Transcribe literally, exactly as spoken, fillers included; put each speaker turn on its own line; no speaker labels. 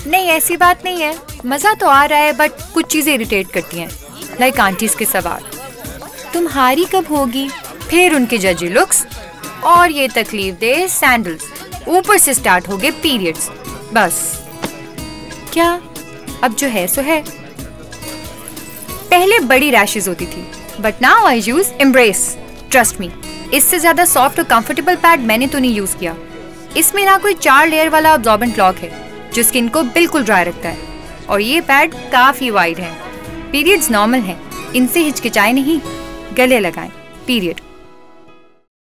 नहीं ऐसी बात नहीं है, मजा तो आ रहा है, बट कुछ चीजें इरिटेट करती हैं, लाइक आंटीज के सवाल, तुम्हारी कब होगी, फिर उनके जजी लुक्स और ये तकलीफ दे सैंडल्स, ऊपर से स्टार्ट हो गए पीरियड्स। बस क्या, अब जो है सो है। पहले बड़ी रैशेज होती थी, but now I use Embrace, trust me. इससे ज्यादा सॉफ्ट और कंफर्टेबल पैड मैंने तो नहीं यूज किया। इसमें ना कोई चार लेयर वाला अब्जॉर्बेंट लॉक है जो स्किन को बिल्कुल ड्राई रखता है, और ये पैड काफी वाइड है। पीरियड्स नॉर्मल हैं, इनसे हिचकिचाए नहीं, गले लगाएं, पीरियड।